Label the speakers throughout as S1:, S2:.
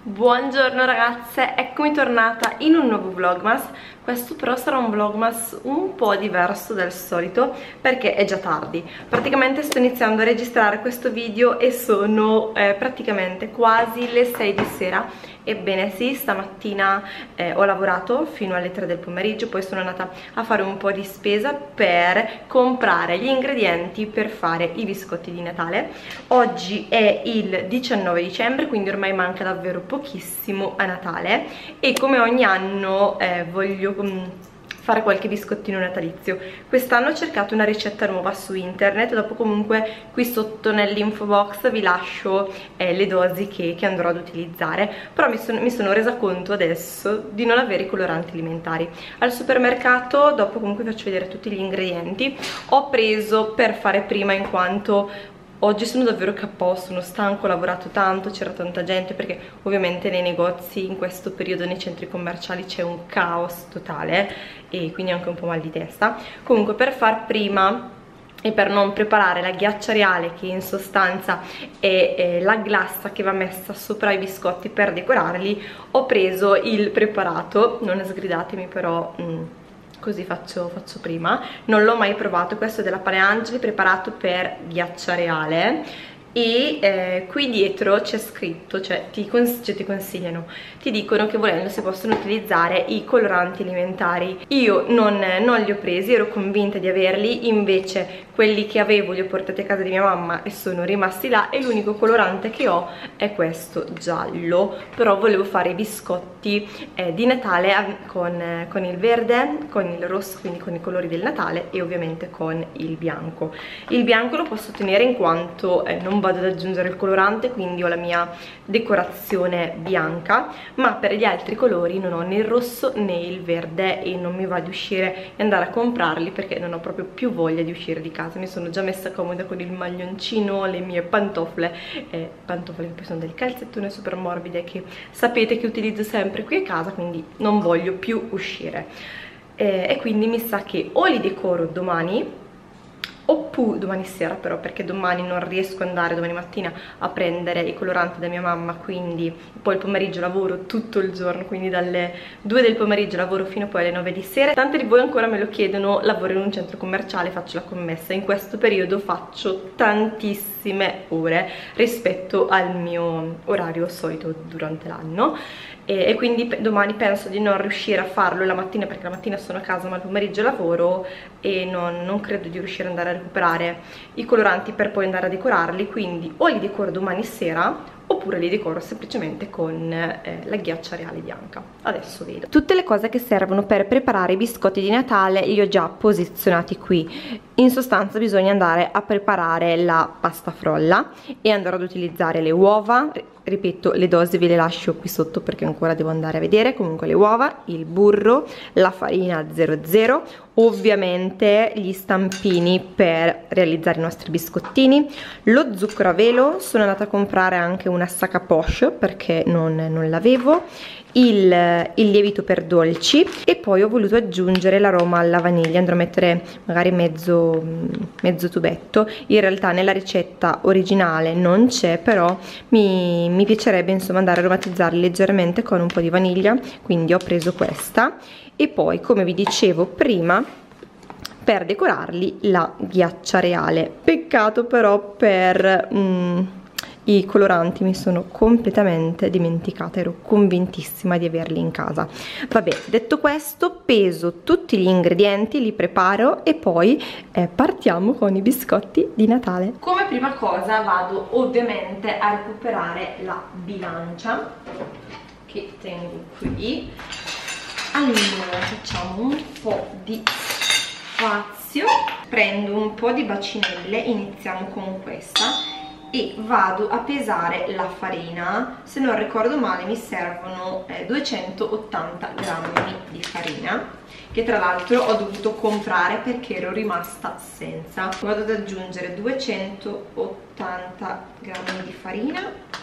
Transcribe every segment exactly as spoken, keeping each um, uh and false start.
S1: Buongiorno ragazze, eccomi tornata in un nuovo vlogmas. Questo però sarà un vlogmas un po' diverso dal solito perché è già tardi. Praticamente sto iniziando a registrare questo video e sono eh, praticamente quasi le sei di sera. Ebbene sì, stamattina eh, ho lavorato fino alle tre del pomeriggio, poi sono andata a fare un po' di spesa per comprare gli ingredienti per fare i biscotti di Natale. Oggi è il diciannove dicembre, quindi ormai manca davvero pochissimo a Natale e come ogni anno eh, voglio um, fare qualche biscottino natalizio. Quest'anno ho cercato una ricetta nuova su internet, dopo comunque qui sotto nell'info box vi lascio eh, le dosi che, che andrò ad utilizzare, però mi, son, mi sono resa conto adesso di non avere i coloranti alimentari. Al supermercato, dopo comunque vi faccio vedere tutti gli ingredienti, ho preso per fare prima in quanto oggi sono davvero K O, sono stanco, ho lavorato tanto, c'era tanta gente perché ovviamente nei negozi in questo periodo nei centri commerciali c'è un caos totale e quindi anche un po' mal di testa. Comunque per far prima e per non preparare la ghiaccia reale, che in sostanza è, è la glassa che va messa sopra i biscotti per decorarli, ho preso il preparato, non sgridatemi però... Mm, così faccio, faccio prima. Non l'ho mai provato, questo è della Paleangeli, preparato per ghiaccia reale e eh, qui dietro c'è scritto, cioè ti, cons cioè ti consigliano, ti dicono che volendo si possono utilizzare i coloranti alimentari. Io non, non li ho presi, ero convinta di averli, invece quelli che avevo li ho portati a casa di mia mamma e sono rimasti là e l'unico colorante che ho è questo giallo, però volevo fare i biscotti eh, di Natale con, eh, con il verde, con il rosso, quindi con i colori del Natale e ovviamente con il bianco. Il bianco lo posso tenere in quanto eh, non vado ad aggiungere il colorante, quindi ho la mia decorazione bianca, ma per gli altri colori non ho né il rosso né il verde e non mi va di uscire e andare a comprarli perché non ho proprio più voglia di uscire di casa. Mi sono già messa comoda con il maglioncino, le mie pantofole, eh, pantofole che poi sono del calzettone super morbide che sapete che utilizzo sempre qui a casa, quindi non voglio più uscire eh, e quindi mi sa che o li decoro domani oppure domani sera, però perché domani non riesco ad andare domani mattina a prendere i coloranti da mia mamma, quindi poi il pomeriggio lavoro tutto il giorno, quindi dalle due del pomeriggio lavoro fino poi alle nove di sera. Tante di voi ancora me lo chiedono, lavoro in un centro commerciale, faccio la commessa, in questo periodo faccio tantissime ore rispetto al mio orario solito durante l'anno e quindi domani penso di non riuscire a farlo la mattina perché la mattina sono a casa ma il pomeriggio lavoro e non, non credo di riuscire ad andare a recuperare i coloranti per poi andare a decorarli, quindi o li decoro domani sera oppure li decoro semplicemente con eh, la ghiaccia reale bianca. Adesso vedo. Tutte le cose che servono per preparare i biscotti di Natale li ho già posizionati qui. In sostanza bisogna andare a preparare la pasta frolla e andrò ad utilizzare le uova. Ripeto, le dosi ve le lascio qui sotto perché ancora devo andare a vedere. Comunque le uova, il burro, la farina zero zero, ovviamente gli stampini per realizzare i nostri biscottini, lo zucchero a velo, sono andata a comprare anche una sacca poche perché non, non l'avevo, il, il lievito per dolci e poi ho voluto aggiungere l'aroma alla vaniglia, andrò a mettere magari mezzo, mezzo tubetto, in realtà nella ricetta originale non c'è, però mi, mi piacerebbe insomma andare a aromatizzarli leggermente con un po' di vaniglia, quindi ho preso questa e poi come vi dicevo prima per decorarli la ghiaccia reale. Peccato però per mm, i coloranti mi sono completamente dimenticata, ero convintissima di averli in casa. Vabbè, detto questo, peso tutti gli ingredienti, li preparo e poi eh, partiamo con i biscotti di Natale. Come prima cosa vado ovviamente a recuperare la bilancia che tengo qui. Allora facciamo un po' di spazio, prendo un po' di bacinelle, iniziamo con questa e vado a pesare la farina. Se non ricordo male mi servono eh, duecentottanta grammi di farina, che tra l'altro ho dovuto comprare perché ero rimasta senza. Vado ad aggiungere duecentottanta grammi di farina.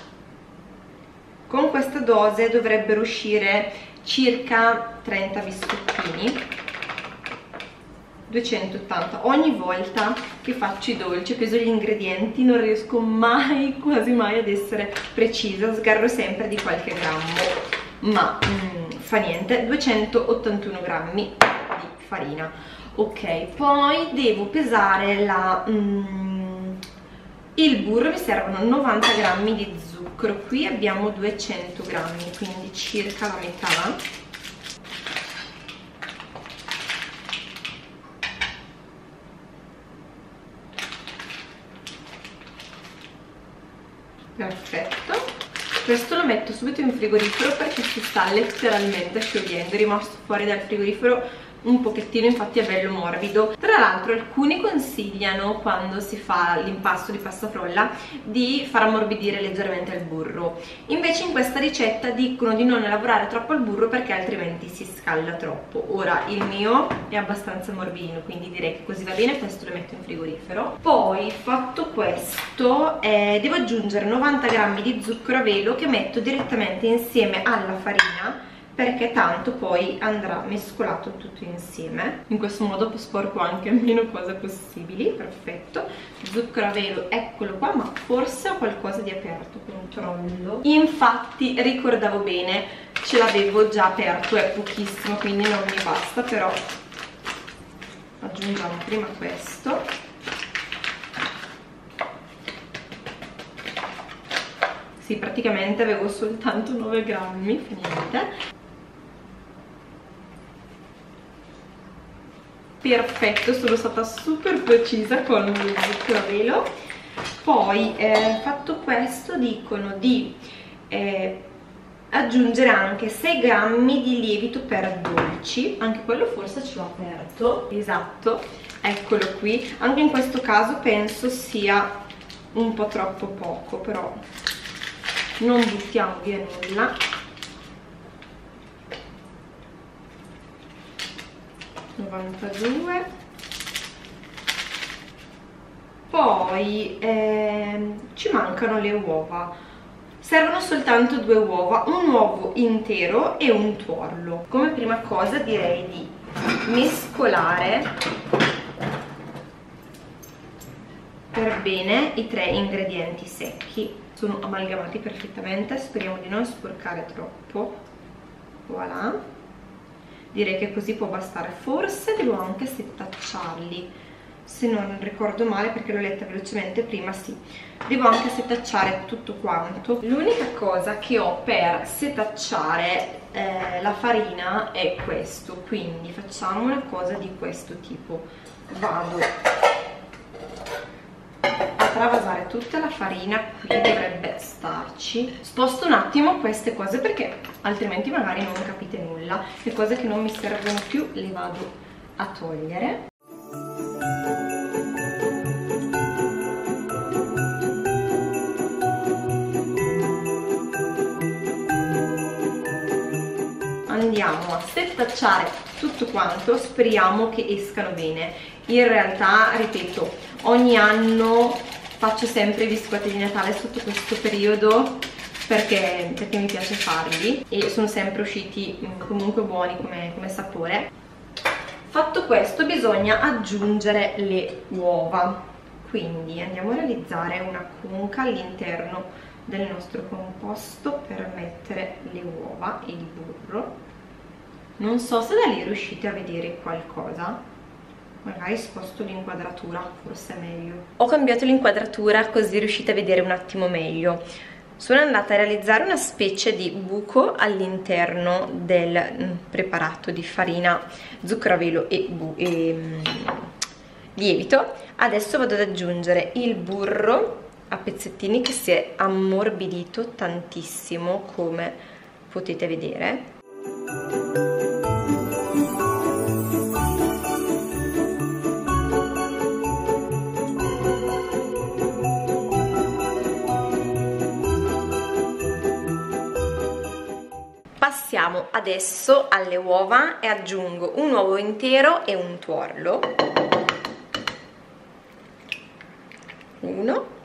S1: Con questa dose dovrebbero uscire circa trenta biscottini. duecentottanta. Ogni volta che faccio i dolci, peso gli ingredienti, non riesco mai, quasi mai ad essere precisa, sgarro sempre di qualche grammo, ma mm, fa niente. Duecentottantuno grammi di farina. Ok, poi devo pesare la, mm, il burro. Mi servono novanta grammi di zucchero, qui abbiamo duecento grammi, quindi circa la metà. Perfetto, questo lo metto subito in frigorifero perché si sta letteralmente sciogliendo, è rimasto fuori dal frigorifero un pochettino, infatti è bello morbido. Tra l'altro alcuni consigliano, quando si fa l'impasto di pasta frolla, di far ammorbidire leggermente il burro. Invece in questa ricetta dicono di non lavorare troppo il burro perché altrimenti si scalda troppo. Ora il mio è abbastanza morbidino, quindi direi che così va bene, questo lo metto in frigorifero. Poi, fatto questo, eh, devo aggiungere novanta grammi di zucchero a velo che metto direttamente insieme alla farina, perché tanto poi andrà mescolato tutto insieme. In questo modo sporco anche meno cose possibili. Perfetto, zucchero a velo eccolo qua, ma forse ho qualcosa di aperto, controllo. Infatti ricordavo bene, ce l'avevo già aperto, è pochissimo quindi non mi basta, però aggiungiamo prima questo. Sì, praticamente avevo soltanto nove grammi, fa niente. Perfetto, sono stata super precisa con lo zucchero a velo. Poi eh, fatto questo dicono di eh, aggiungere anche sei grammi di lievito per dolci, anche quello forse ce l'ho aperto, esatto, eccolo qui. Anche in questo caso penso sia un po' troppo poco, però non buttiamo via nulla. novantadue. Poi eh, ci mancano le uova, servono soltanto due uova, un uovo intero e un tuorlo. Come prima cosa direi di mescolare per bene i tre ingredienti secchi. Sono amalgamati perfettamente, speriamo di non sporcare troppo. Voilà, direi che così può bastare. Forse devo anche setacciarli, se non ricordo male, perché l'ho letta velocemente prima. Sì, devo anche setacciare tutto quanto. L'unica cosa che ho per setacciare eh, la farina è questo, quindi facciamo una cosa di questo tipo. Vado a travasare tutta la farina, qui dovrebbe starci. Sposto un attimo queste cose perché altrimenti magari non capite nulla. Le cose che non mi servono più le vado a togliere. Andiamo a setacciare tutto quanto, speriamo che escano bene. In realtà, ripeto, ogni anno faccio sempre i biscotti di Natale sotto questo periodo perché, perché mi piace farli e sono sempre usciti comunque buoni come, come sapore. Fatto questo bisogna aggiungere le uova, quindi andiamo a realizzare una conca all'interno del nostro composto per mettere le uova e il burro. Non so se da lì riuscite a vedere qualcosa, magari sposto l'inquadratura, forse è meglio. Ho cambiato l'inquadratura così riuscite a vedere un attimo meglio. Sono andata a realizzare una specie di buco all'interno del preparato di farina, zucchero a velo e, e mm, lievito. Adesso vado ad aggiungere il burro a pezzettini che si è ammorbidito tantissimo, come potete vedere. Passiamo adesso alle uova e aggiungo un uovo intero e un tuorlo. Uno.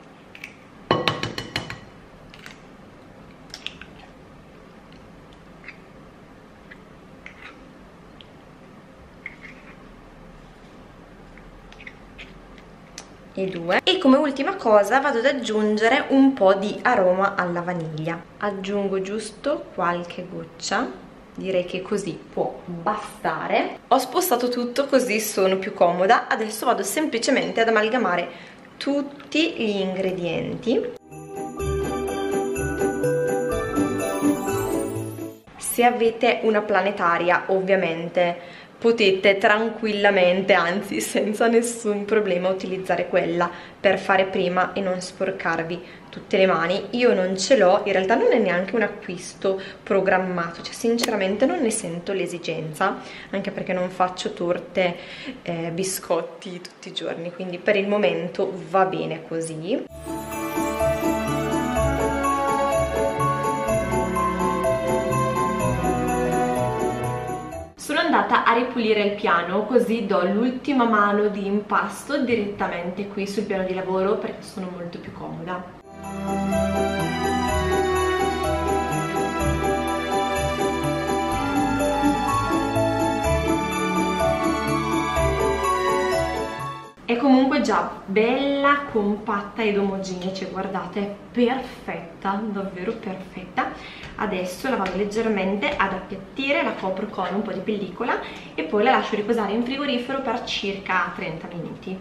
S1: i due. E come ultima cosa vado ad aggiungere un po' di aroma alla vaniglia. Aggiungo giusto qualche goccia, direi che così può bastare. Ho spostato tutto così sono più comoda. Adesso vado semplicemente ad amalgamare tutti gli ingredienti. Se avete una planetaria, ovviamente potete tranquillamente, anzi senza nessun problema, utilizzare quella per fare prima e non sporcarvi tutte le mani. Io non ce l'ho, in realtà non è neanche un acquisto programmato, cioè sinceramente non ne sento l'esigenza, anche perché non faccio torte, eh, biscotti tutti i giorni, quindi per il momento va bene così. Sono andata a ripulire il piano, così do l'ultima mano di impasto direttamente qui sul piano di lavoro perché sono molto più comoda. È comunque già bella, compatta ed omogenea, cioè guardate, è perfetta, davvero perfetta. Adesso la vado leggermente ad appiattire, la copro con un po' di pellicola e poi la lascio riposare in frigorifero per circa trenta minuti.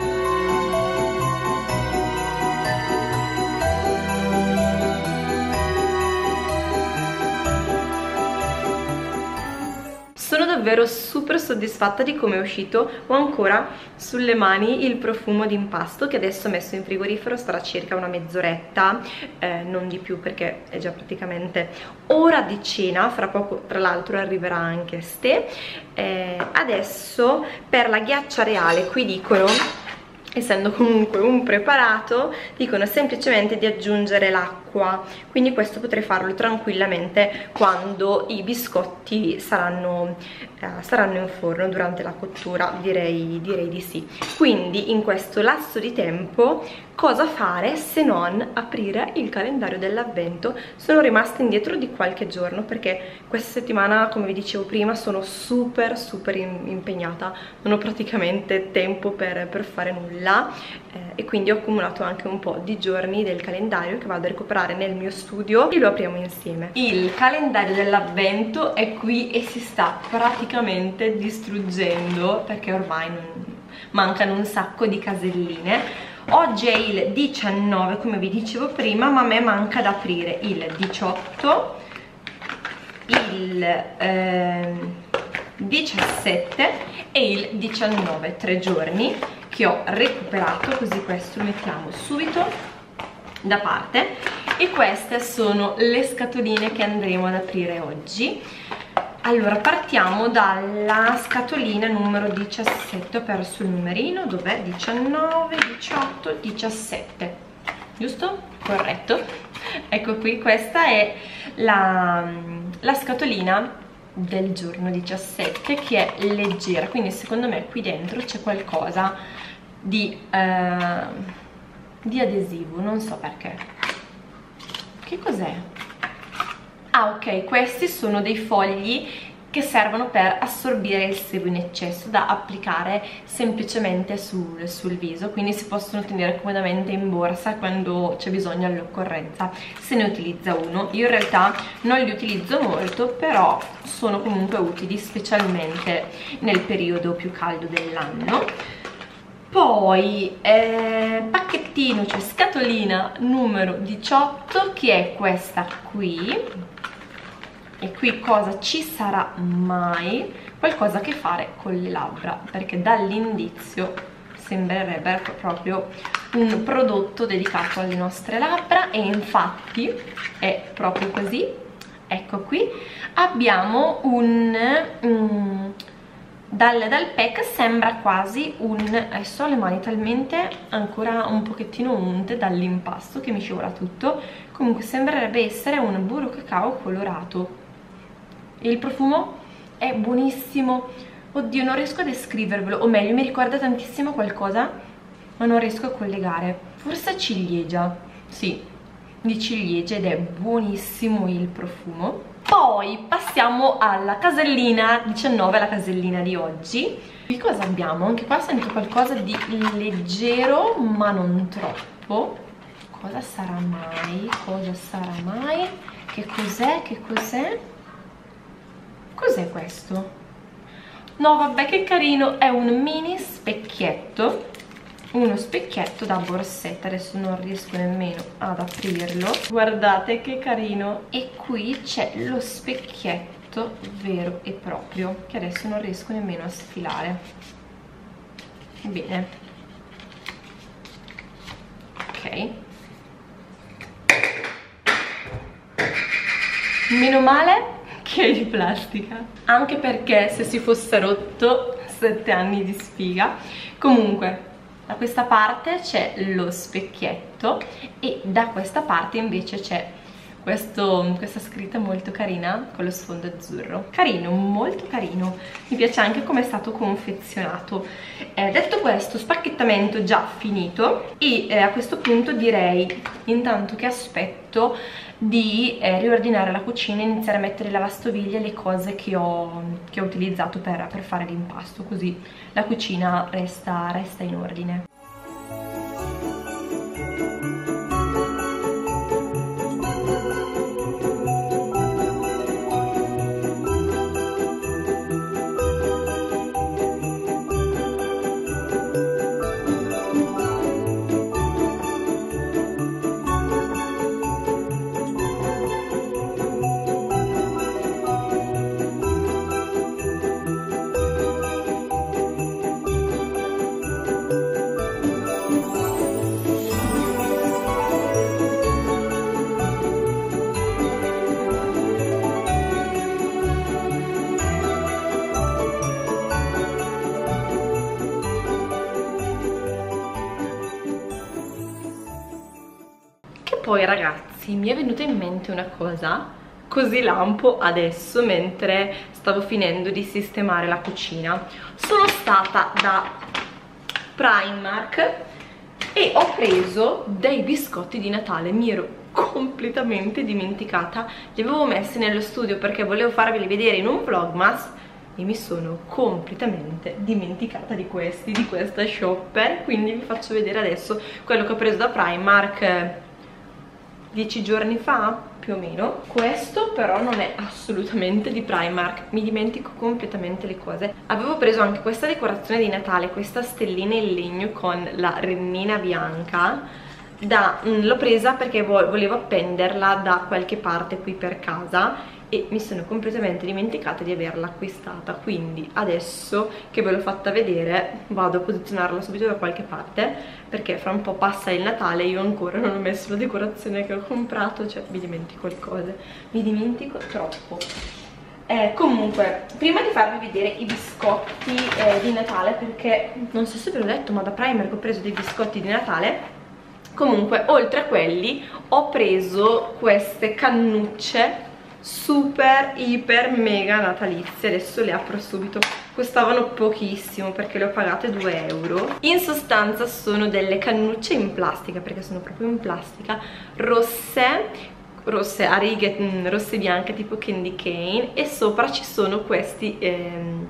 S1: Sono davvero super soddisfatta di come è uscito. Ho ancora sulle mani il profumo di impasto che adesso ho messo in frigorifero, starà circa una mezz'oretta, eh, non di più perché è già praticamente ora di cena, fra poco tra l'altro arriverà anche Ste. Eh, adesso per la ghiaccia reale qui dicono, essendo comunque un preparato, dicono semplicemente di aggiungere l'acqua, quindi questo potrei farlo tranquillamente quando i biscotti saranno, eh, saranno in forno durante la cottura, direi, direi di sì. Quindi in questo lasso di tempo cosa fare se non aprire il calendario dell'avvento? Sono rimasta indietro di qualche giorno perché questa settimana, come vi dicevo prima, sono super super impegnata, non ho praticamente tempo per, per fare nulla, eh, e quindi ho accumulato anche un po' di giorni del calendario che vado a recuperare nel mio studio e lo apriamo insieme. Il calendario dell'avvento è qui e si sta praticamente distruggendo perché ormai non... mancano un sacco di caselline. Oggi è il diciannove, come vi dicevo prima, ma a me manca da aprire il diciotto, il eh, diciassette e il diciannove, tre giorni che ho recuperato, così questo lo mettiamo subito da parte. E queste sono le scatoline che andremo ad aprire oggi. Allora, partiamo dalla scatolina numero diciassette, ho perso il numerino, dov'è? diciannove, diciotto, diciassette, giusto? Corretto. Ecco qui, questa è la, la scatolina del giorno diciassette, che è leggera, quindi secondo me qui dentro c'è qualcosa di, eh, di adesivo, non so perché. Che cos'è? Ah, ok, questi sono dei fogli che servono per assorbire il sebo in eccesso da applicare semplicemente sul, sul viso, quindi si possono tenere comodamente in borsa quando c'è bisogno all'occorrenza, se ne utilizza uno. Io in realtà non li utilizzo molto, però sono comunque utili, specialmente nel periodo più caldo dell'anno. Poi eh, pacchettino, cioè scatolina numero diciotto, che è questa qui. E qui cosa ci sarà mai? Qualcosa a che fare con le labbra, perché dall'indizio sembrerebbe proprio un prodotto dedicato alle nostre labbra, e infatti è proprio così. Ecco qui abbiamo un... um, Dal, dal pack sembra quasi un... adesso ho le mani talmente ancora un pochettino unte dall'impasto che mi scivola tutto. Comunque sembrerebbe essere un burro cacao colorato. Il profumo è buonissimo. Oddio, non riesco a descrivervelo, o meglio mi ricorda tantissimo qualcosa ma non riesco a collegare. Forse ciliegia, sì, di ciliegia, ed è buonissimo il profumo. Poi Poi passiamo alla casellina diciannove, la casellina di oggi. Qui cosa abbiamo? Anche qua sento qualcosa di leggero ma non troppo. Cosa sarà mai? Cosa sarà mai? Che cos'è? Che cos'è? Cos'è questo? No vabbè, che carino, è un mini specchietto, uno specchietto da borsetta. Adesso non riesco nemmeno ad aprirlo, guardate che carino. E qui c'è lo specchietto vero e proprio, che adesso non riesco nemmeno a sfilare. Bene, ok, meno male che è di plastica, anche perché se si fosse rotto, sette anni di sfiga. Comunque da questa parte c'è lo specchietto e da questa parte invece c'è questo, questa scritta molto carina con lo sfondo azzurro. Carino, molto carino, mi piace anche come è stato confezionato. Eh, detto questo, spacchettamento già finito e eh, a questo punto direi, intanto che aspetto, di eh, riordinare la cucina e iniziare a mettere in lavastoviglie le cose che ho, che ho utilizzato per, per fare l'impasto, così la cucina resta, resta in ordine. Poi ragazzi, mi è venuta in mente una cosa così lampo adesso mentre stavo finendo di sistemare la cucina. Sono stata da Primark e ho preso dei biscotti di Natale. Mi ero completamente dimenticata, li avevo messi nello studio perché volevo farveli vedere in un vlogmas e mi sono completamente dimenticata di questi, di questa shopper, quindi vi faccio vedere adesso quello che ho preso da Primark dieci giorni fa, più o meno. Questo però non è assolutamente di Primark, mi dimentico completamente le cose. Avevo preso anche questa decorazione di Natale, questa stellina in legno con la rennina bianca. L'ho presa perché vo volevo appenderla da qualche parte qui per casa e mi sono completamente dimenticata di averla acquistata, quindi adesso che ve l'ho fatta vedere vado a posizionarla subito da qualche parte perché fra un po' passa il Natale e io ancora non ho messo la decorazione che ho comprato, cioè mi dimentico le cose, mi dimentico troppo. Eh, comunque, prima di farvi vedere i biscotti eh, di Natale, perché non so se ve l'ho detto ma da Primark ho preso dei biscotti di Natale. Comunque, oltre a quelli ho preso queste cannucce super iper mega natalizie. Adesso le apro subito, costavano pochissimo perché le ho pagate due euro. In sostanza sono delle cannucce in plastica, perché sono proprio in plastica, rosse rosse a righe, mh, rosse bianche tipo candy cane, e sopra ci sono questi ehm,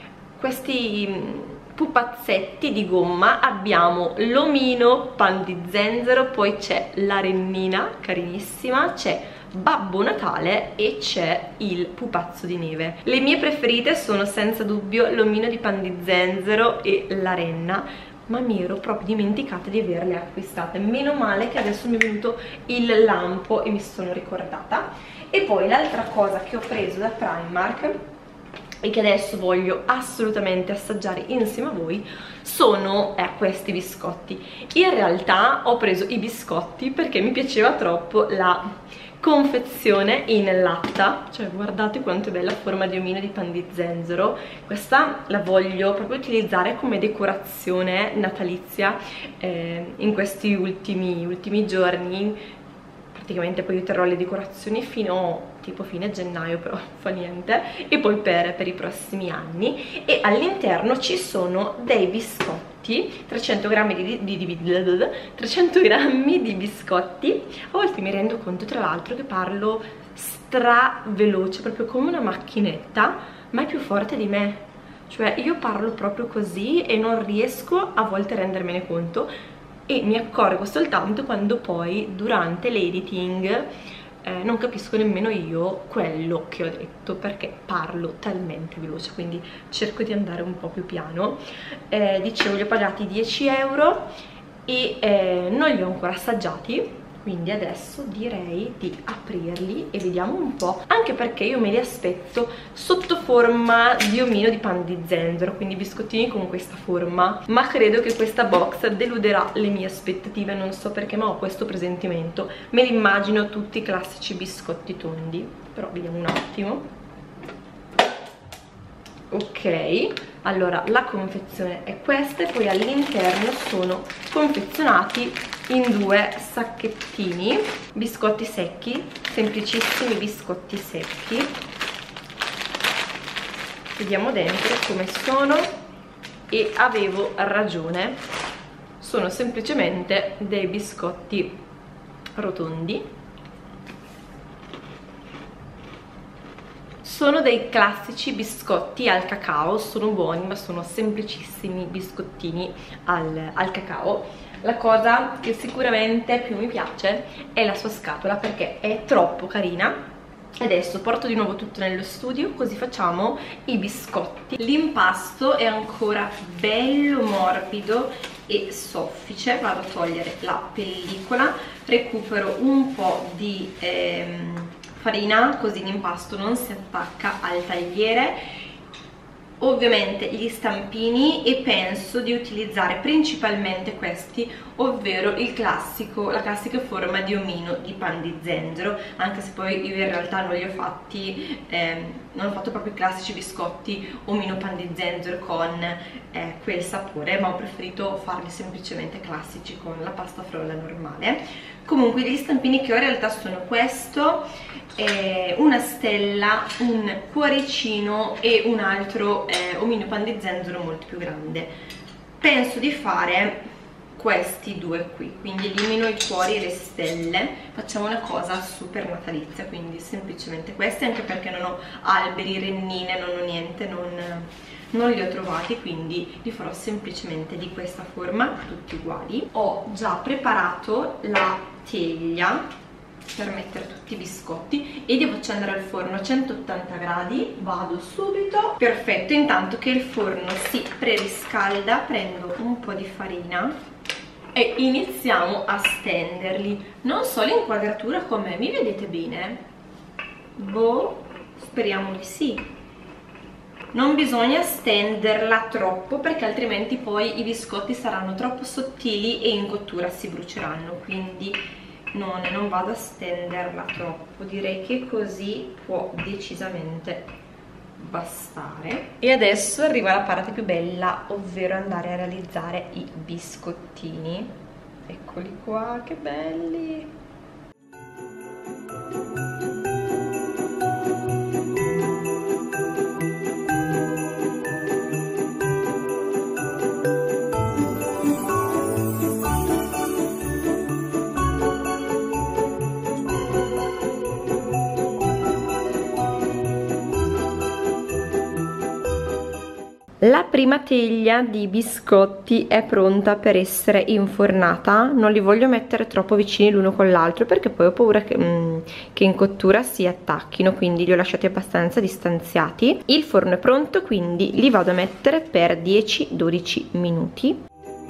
S1: questi mh, pupazzetti di gomma. Abbiamo l'omino, pan di zenzero, poi c'è la rennina carinissima, c'è Babbo Natale e c'è il pupazzo di neve. Le mie preferite sono senza dubbio l'omino di pan di zenzero e la renna, ma mi ero proprio dimenticata di averle acquistate. Meno male che adesso mi è venuto il lampo e mi sono ricordata. E poi l'altra cosa che ho preso da Primark e che adesso voglio assolutamente assaggiare insieme a voi sono eh, questi biscotti. In realtà ho preso i biscotti perché mi piaceva troppo la confezione in latta, cioè guardate quanto è bella, a forma di omino di pan di zenzero. Questa la voglio proprio utilizzare come decorazione natalizia eh, in questi ultimi, ultimi giorni. Praticamente poi io terrò le decorazioni fino tipo fine gennaio, però fa niente, e poi per, per i prossimi anni. E all'interno ci sono dei biscotti, trecento grammi di, di, di, di, trecento grammi di biscotti. A volte mi rendo conto tra l'altro che parlo stra veloce, proprio come una macchinetta, ma è più forte di me. Cioè io parlo proprio così e non riesco a volte a rendermene conto, e mi accorgo soltanto quando poi durante l'editing eh, non capisco nemmeno io quello che ho detto, perché parlo talmente veloce, quindi cerco di andare un po' più piano. Eh, dicevo, li ho pagati dieci euro e eh, non li ho ancora assaggiati, quindi adesso direi di aprirli e vediamo un po', anche perché io me li aspetto sotto forma di omino di pan di zenzero, quindi biscottini con questa forma, ma credo che questa box deluderà le mie aspettative, non so perché, ma ho questo presentimento, me li immagino tutti i classici biscotti tondi, però vediamo un attimo. Ok, allora la confezione è questa e poi all'interno sono confezionati in due sacchettini, biscotti secchi, semplicissimi biscotti secchi. Vediamo dentro come sono, e avevo ragione, sono semplicemente dei biscotti rotondi. Sono dei classici biscotti al cacao, sono buoni ma sono semplicissimi biscottini al, al cacao. La cosa che sicuramente più mi piace è la sua scatola, perché è troppo carina. Adesso porto di nuovo tutto nello studio, così facciamo i biscotti. L'impasto è ancora bello morbido e soffice. Vado a togliere la pellicola, recupero un po' di ehm, farina, così l'impasto non si attacca al tagliere. Ovviamente gli stampini, e penso di utilizzare principalmente questi, ovvero il classico, la classica forma di omino di pan di zenzero, anche se poi io in realtà non li ho fatti, ehm, non ho fatto proprio i classici biscotti omino pan di zenzero con eh, quel sapore, ma ho preferito farli semplicemente classici con la pasta frolla normale. Comunque gli stampini che ho in realtà sono questo, eh, una stella, un cuoricino e un altro eh, omino pan di zenzero molto più grande. Penso di fare questi due qui, quindi elimino i cuori e le stelle, facciamo una cosa super natalizia, quindi semplicemente questi, anche perché non ho alberi, rennine, non ho niente, non, non li ho trovati, quindi li farò semplicemente di questa forma, tutti uguali. Ho già preparato la teglia per mettere tutti i biscotti e devo accendere il forno a centottanta gradi. Vado subito. Perfetto, intanto che il forno si preriscalda prendo un po' di farina e iniziamo a stenderli. Non so l'inquadratura com'è, mi vedete bene? Boh, speriamo di sì. Non bisogna stenderla troppo, perché altrimenti poi i biscotti saranno troppo sottili e in cottura si bruceranno, quindi non, non vado a stenderla troppo. Direi che così può decisamente bastare. E adesso arriva la parte più bella, ovvero andare a realizzare i biscottini. Eccoli qua, che belli! La prima teglia di biscotti è pronta per essere infornata. Non li voglio mettere troppo vicini l'uno con l'altro, perché poi ho paura che, mm, che in cottura si attacchino, quindi li ho lasciati abbastanza distanziati. Il forno è pronto, quindi li vado a mettere per dieci dodici minuti.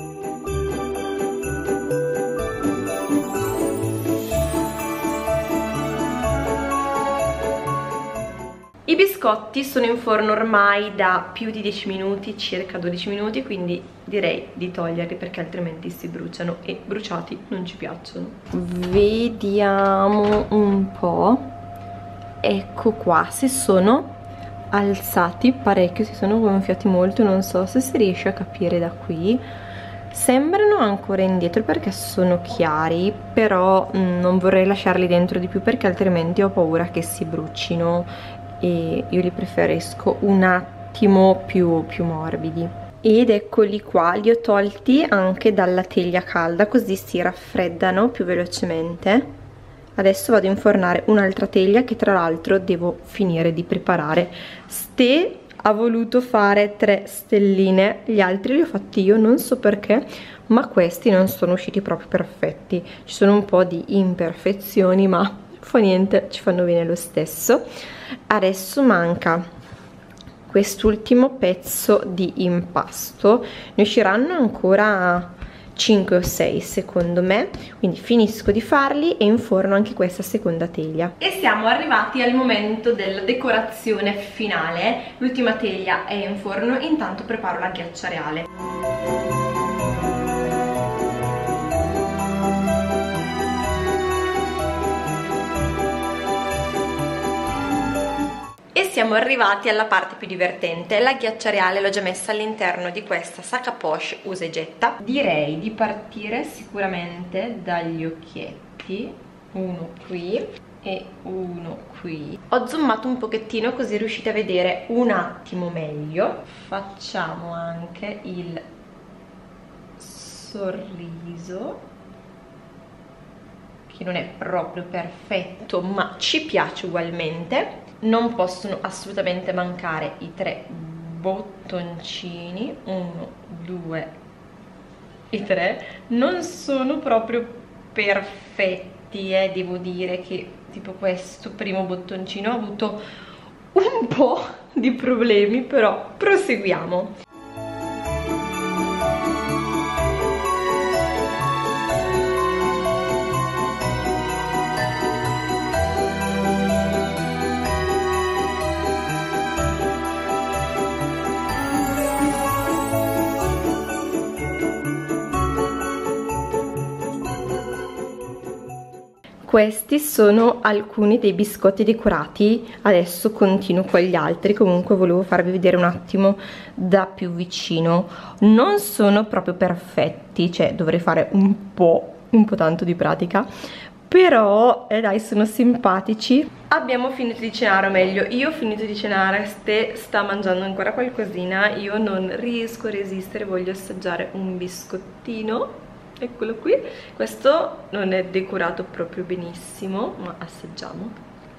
S1: I biscotti sono in forno ormai da più di dieci minuti, circa dodici minuti, quindi direi di toglierli perché altrimenti si bruciano e bruciati non ci piacciono. Vediamo un po'. Ecco qua, si sono alzati parecchio, si sono gonfiati molto, non so se si riesce a capire da qui. Sembrano ancora indietro perché sono chiari, però mh, non vorrei lasciarli dentro di più perché altrimenti ho paura che si brucino, e io li preferisco un attimo più, più morbidi. Ed eccoli qua, li ho tolti anche dalla teglia calda, così si raffreddano più velocemente. adesso vado a infornare un'altra teglia che tra l'altro devo finire di preparare. Ste ha voluto fare tre stelline, gli altri li ho fatti io, non so perché, ma questi non sono usciti proprio perfetti, ci sono un po' di imperfezioni, ma fa niente, ci fanno bene lo stesso. Adesso manca quest'ultimo pezzo di impasto, ne usciranno ancora cinque o sei secondo me, quindi finisco di farli e inforno anche questa seconda teglia. E siamo arrivati al momento della decorazione finale, l'ultima teglia è in forno, intanto preparo la ghiaccia reale. E siamo arrivati alla parte più divertente. La ghiaccia reale l'ho già messa all'interno di questa sacca poche usa e getta. Direi di partire sicuramente dagli occhietti, uno qui e uno qui. Ho zoomato un pochettino così riuscite a vedere un attimo meglio. Facciamo anche il sorriso, che non è proprio perfetto ma ci piace ugualmente. Non possono assolutamente mancare i tre bottoncini, uno, due e tre. Non sono proprio perfetti, eh. Devo dire che tipo questo primo bottoncino ha avuto un po' di problemi, però proseguiamo. Questi sono alcuni dei biscotti decorati, adesso continuo con gli altri, comunque volevo farvi vedere un attimo da più vicino. Non sono proprio perfetti, cioè dovrei fare un po', un po' tanto di pratica, però eh dai, sono simpatici. Abbiamo finito di cenare, o meglio io ho finito di cenare, Ste sta mangiando ancora qualcosina, io non riesco a resistere, voglio assaggiare un biscottino. Eccolo qui, questo non è decorato proprio benissimo, ma assaggiamo.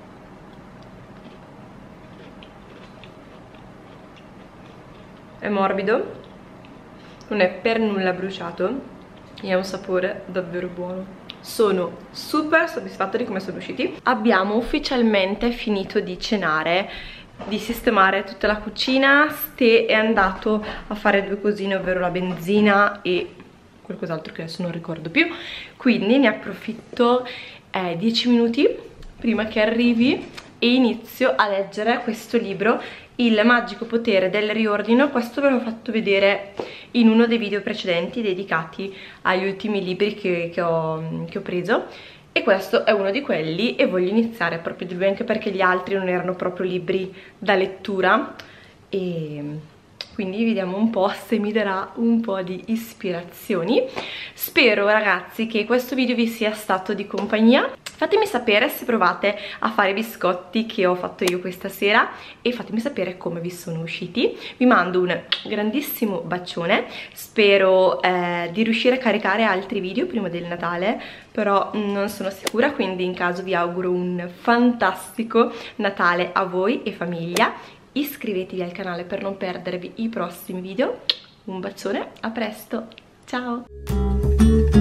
S1: È morbido, non è per nulla bruciato e ha un sapore davvero buono. Sono super soddisfatta di come sono usciti. Abbiamo ufficialmente finito di cenare, di sistemare tutta la cucina. Ste è andato a fare due cosine, ovvero la benzina e qualcos'altro che adesso non ricordo più, quindi ne approfitto eh, dieci minuti prima che arrivi e inizio a leggere questo libro, Il magico potere del riordino. Questo ve l'ho fatto vedere in uno dei video precedenti dedicati agli ultimi libri che, che, ho, che ho preso, e questo è uno di quelli e voglio iniziare proprio di lui, anche perché gli altri non erano proprio libri da lettura, e quindi vediamo un po' se mi darà un po' di ispirazioni. Spero ragazzi che questo video vi sia stato di compagnia. Fatemi sapere se provate a fare i biscotti che ho fatto io questa sera e fatemi sapere come vi sono usciti. Vi mando un grandissimo bacione, spero eh, di riuscire a caricare altri video prima del Natale, però non sono sicura, quindi in caso vi auguro un fantastico Natale a voi e famiglia. Iscrivetevi al canale per non perdervi i prossimi video. Un bacione, a presto, ciao!